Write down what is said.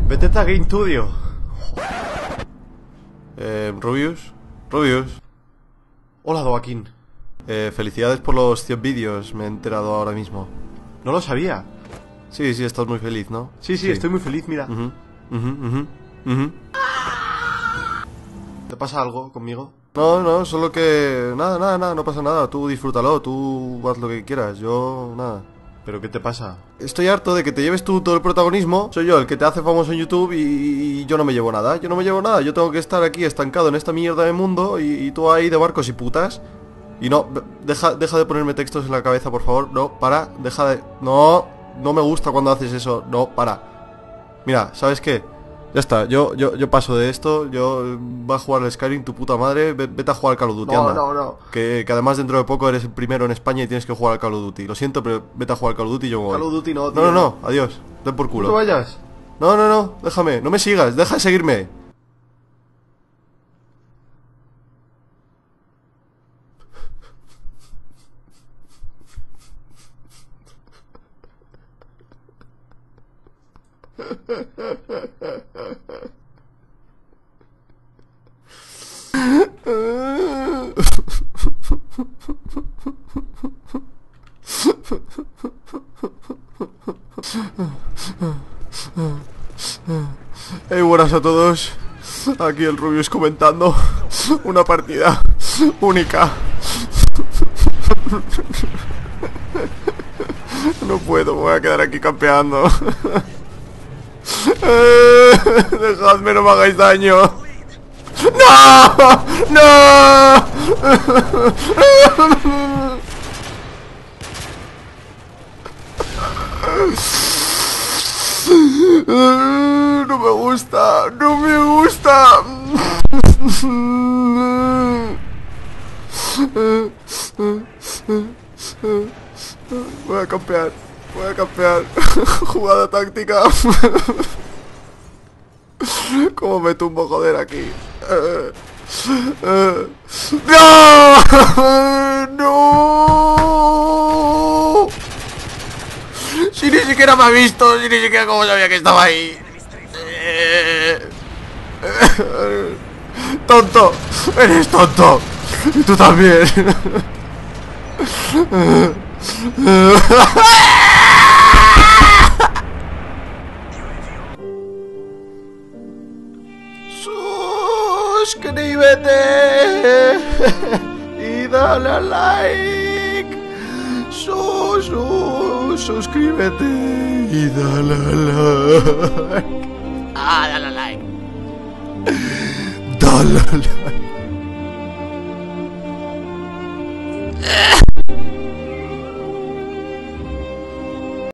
Vete a Game Studio. Rubius. Hola, Doaquín. Felicidades por los 100 vídeos, me he enterado ahora mismo. No lo sabía. Sí, estás muy feliz, ¿no? Sí, estoy muy feliz, mira. ¿Te pasa algo conmigo? No, solo que... Nada, no pasa nada. Tú disfrútalo, tú haz lo que quieras, yo... nada. ¿Pero qué te pasa? Estoy harto de que te lleves tú todo el protagonismo. Soy yo el que te hace famoso en YouTube y yo no me llevo nada. Yo tengo que estar aquí estancado en esta mierda de mundo y tú ahí de barcos y putas. Y no, deja de ponerme textos en la cabeza, por favor. No, para, deja de... No me gusta cuando haces eso. No, para. Mira, ¿sabes qué? Ya está, yo paso de esto. Yo voy a jugar al Skyrim, tu puta madre. Vete a jugar al Call of Duty, anda. No. Que además dentro de poco eres el primero en España y tienes que jugar al Call of Duty. Lo siento, pero vete a jugar al Call of Duty y yo me voy. Call of Duty no, tío. No, adiós. Ven por culo. No te vayas. No, déjame. No me sigas, deja de seguirme. Hey, buenas a todos. Aquí el Rubius comentando una partida única. No puedo, me voy a quedar aquí campeando. Dejadme, no me hagáis daño. ¡No! No me gusta. Voy a campear. Jugada táctica. ¿Cómo me tumbo, joder, aquí? ¡No! Si ni siquiera me ha visto, si ni siquiera cómo sabía que estaba ahí. Tonto, eres tonto. Y tú también. Suscríbete y dale a like. Suscríbete y dale a like. Dale a like. Dale a like.